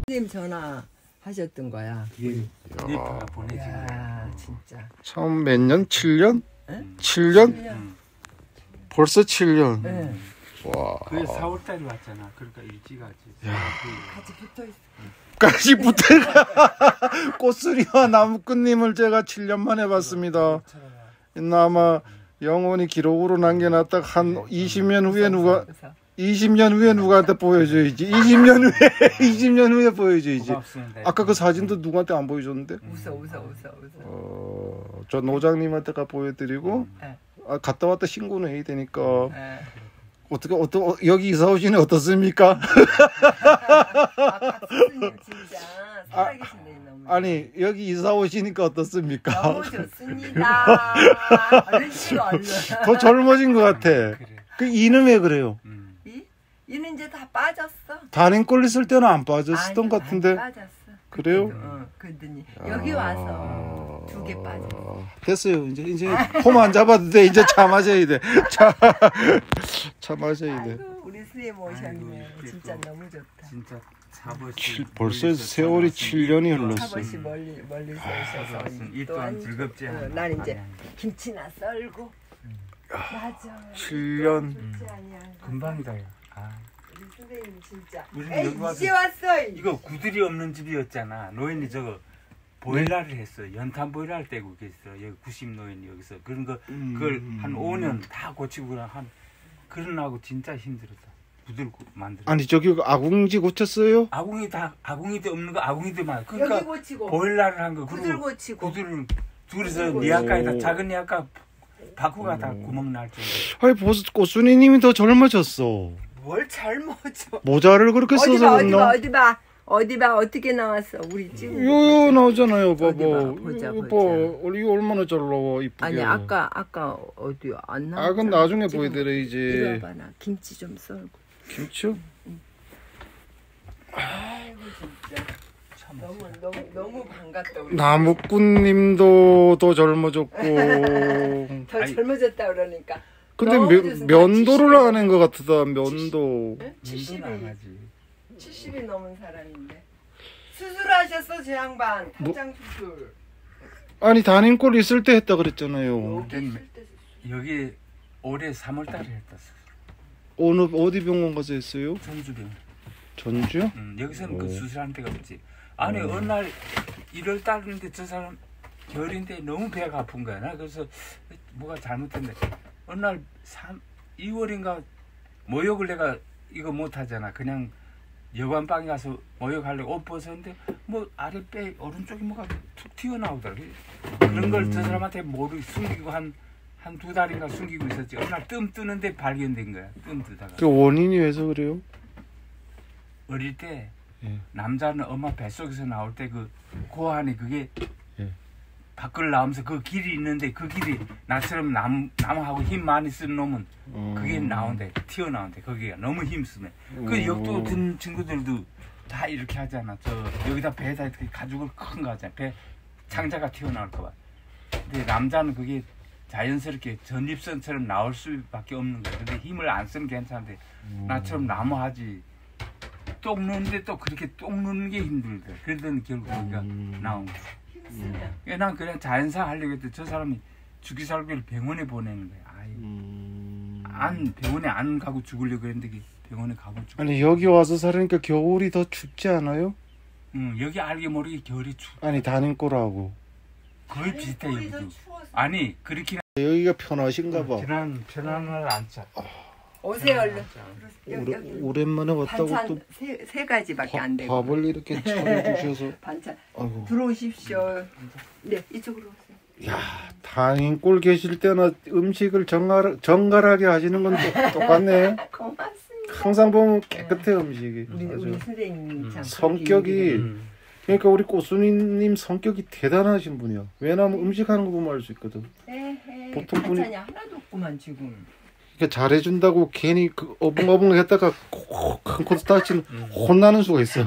선생님 전화 하셨던 거야. 예. 보내지. 진짜. 처음 몇 년? 7년? 응? 7년? 벌써 7년. 네. 와. 그게 4월 달에 왔잖아. 그러니까 일찍 왔지. 같이 붙어 있어. 까지 붙어가 꽃수리와 나무꾼님을 제가 7년 만에 봤습니다. 아마 영원히 기록으로 남겨놨다가 한 20년 후에 누가 20년 후에 누구한테 보여줘야지. 20년 후에 보여줘야지. 아까 그 사진도 누구한테 안 보여줬는데? 웃어. 저 노장님한테가 보여드리고 갔다 왔다 신고는 해야 되니까. 어떻게 여기 이사 오시니 어떻습니까? 박수님 진짜 살아계신데 너무. 아니 여기 이사 오시니까 어떻습니까? 너무 좋습니다. 얼른 찍어 얼른. 더 젊어진 것 같아. 그 이는 왜 그래요? 이는 이제 다 빠졌어. 단행골 있을 때는 안 빠졌었던 것 같은데. 빠졌어. 그래요? 그랬더니 여기 와서 2개 빠졌어. 됐어요. 이제 폼 안 잡아도 돼. 이제 차 마셔야 돼. 차 마셔야 돼. 아이고, 우리 스님 오셨네. 진짜 너무 좋다. 진짜 사버시. 벌써 세월이 7년이 흘렀어. 사버시 멀리서 오셔서 이 또한 즐겁지 않아. 난 이제 김치나 썰고. 맞아. 7년. 금방이다. 우리 선생님 진짜. 우리는 에이, 여기 와서 이제 왔어. 이거 구들이 없는 집이었잖아. 노인이 저거 보일러를 했어. 연탄 보일러를 떼고 계셨어. 여기 90 노인이 여기서 그런 거 그걸 한 5년 다 고치고 그러나고 진짜 힘들었다. 구들 만들어. 아니 저기 아궁지 고쳤어요? 아궁이도 없는 거 아궁이도만. 그러니까 여기 고치고. 보일러를 한 거. 구들 고치고. 구들을 둘이서 니아까에다 작은 니아까 바꾸가 다 구멍 날 정도. 아니 보스 꽃순이님이 더 젊어졌어. 뭘 젊어져. 모자를 그렇게 써서 그랬나? 어디 봐 어떻게 나왔어 우리 지금. 요 나오잖아요. 봐봐. 보자. 이거 얼마나 잘 나와 이쁘게. 아니 아까 어디 안 나왔어. 그건 나중에 보여드려야지. 이리 와봐 나 김치 좀 썰고. 김치요? 아이고 진짜. 너무 반갑다 우리. 나무꾼님도 더 젊어졌고. 더 젊어졌다 그러니까. 근데 면도를 안 한 것 같다. 면도. 70이 넘은 사람인데. 수술하셨어 제 양반. 탈장 수술. 아니 단인골 있을 때 했다 그랬잖아요. 여기 올해 3월 달에 했다. 어디 병원 가서 했어요? 전주병. 전주요? 여기서는 그 수술하는 데가 없지. 아니 어느 날 1월 달인데 저 사람 겨울인데 너무 배가 아픈 거야. 나 그래서 뭐가 잘못됐네. 어느 날 2월인가 모욕을 내가 이거 못하잖아. 그냥 여관방에 가서 모욕하려고 옷 벗었는데 뭐 아랫배 오른쪽이 뭐가 툭 튀어나오더라고. 그런 걸 저 사람한테 모르고 숨기고 한 2달인가 숨기고 있었지. 어느 날 뜸 뜨는데 발견된 거야. 뜸 뜨다가. 그 원인이 왜서 그래요? 어릴 때 남자는 엄마 뱃속에서 나올 때 그 고환이 그게 밖을 나오면서 그 길이 있는데 그 길이 나처럼 남하고 힘 많이 쓰는 놈은 그게 나온대. 튀어나온대. 거기가 너무 힘쓰네. 그 역도 든 친구들도 다 이렇게 하잖아. 여기다 배에다 이렇게 가죽을 큰 거 하잖아. 배 창자가 튀어나올까 봐. 근데 남자는 그게 자연스럽게 전립선처럼 나올 수밖에 없는 거야. 근데 힘을 안 쓰면 괜찮은데 나처럼 나무하지. 똥 누는데 또 그렇게 똥 누는 게 힘들대. 그러더니 결국 거기가 나온 거야. 난 그냥 자연사 하려고 했더니 저 사람이 죽기 살기를 병원에 보내는 거야. 병원에 안 가고 죽으려고 했는데 병원에 가고 죽어. 아니 여기 와서 살으니까 겨울이 더 춥지 않아요? 여기 알게 모르게 겨울이 춥. 아니 단인골하고 거의 비슷해 여기도. 아니 그렇긴. 여기가 편하신가 봐. 편안을 안 짜. 오세요 얼른. 오랜만에 왔다고 반찬 또 세 가지밖에 안 되고. 밥을 이렇게 차려주셔서. 반찬. 아이고. 들어오십시오. 네 이쪽으로 오세요. 야 단인골 계실 때나 음식을 정갈하게 하시는 건 똑같네. 고맙습니다. 항상 보면 깨끗해 음식이. 우리 선생님 참 성격이 그러니까 우리 꽃순이님 성격이 대단하신 분이야. 왜냐면 음식하는 거 보면 알 수 있거든. 보통 분이 반찬이 하나도 없구만 지금. 그러니까 잘해준다고 괜히 그 어벙어벙 했다가 큰 코스 다치는 혼나는 수가 있어.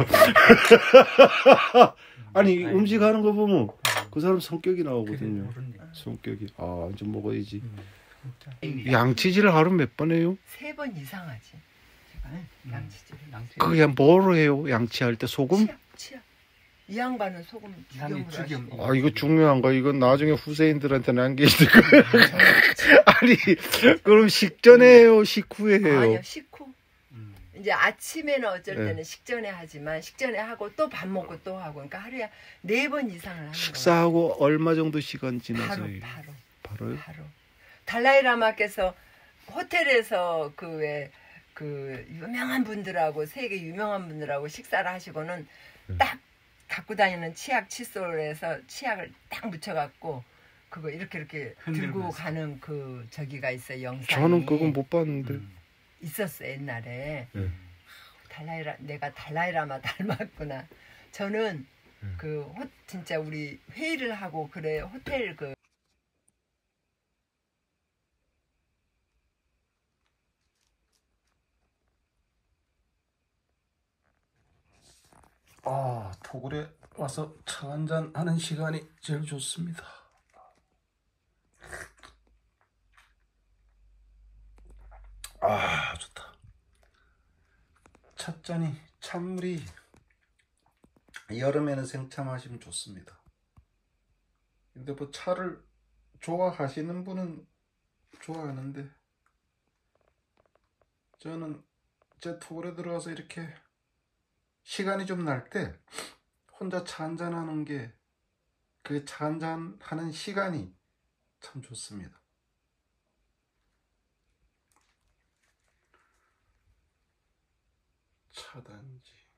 아니 음식하는 거 보면 그 사람 성격이 나오거든요. 성격이 이제 먹어야지. 양치질을 하루 몇 번 해요? 3번 이상 하지. 양치질. 양치. 그게 뭐로 해요? 양치할 때 소금? 치약. 이 양반은 소금 향이 죽염으로 죽염. 하시고. 아, 이거 중요한 거. 이건 나중에 후세인들한테 남기니까. 아니, 그럼 식전에 해요? 식후에 해요? 아니요, 식후. 음. 이제 아침에는 어쩔 네. 때는 식전에 하지만 식전에 하고 또 밥 먹고 또 하고 그러니까 하루에 4번 이상을 하는 거예요. 식사하고 얼마 정도 시간 지나서 바로 해요? 바로 바로요? 바로. 달라이라마께서 호텔에서 그 유명한 분들하고 세계 유명한 분들하고 식사를 하시고는 딱 갖고 다니는 치약 칫솔에서 치약을 딱 묻혀갖고 그거 이렇게 들고 흔들면서. 가는 그 저기가 있어요. 영상이 저는 그건 못 봤는데. 있었어 옛날에. 네. 내가 달라이라마 닮았구나. 저는 진짜 우리 회의를 하고 그래 호텔 아, 토굴에 와서 차 한잔 하는 시간이 제일 좋습니다. 아, 좋다. 찻잔이 찬물이 여름에는 생차 마시면 좋습니다. 근데 뭐 차를 좋아하시는 분은 좋아하는데 저는 제 토굴에 들어가서 이렇게 시간이 좀 날 때 혼자 차 한잔 하는 게 그 차 한잔 하는 시간이 참 좋습니다. 차단지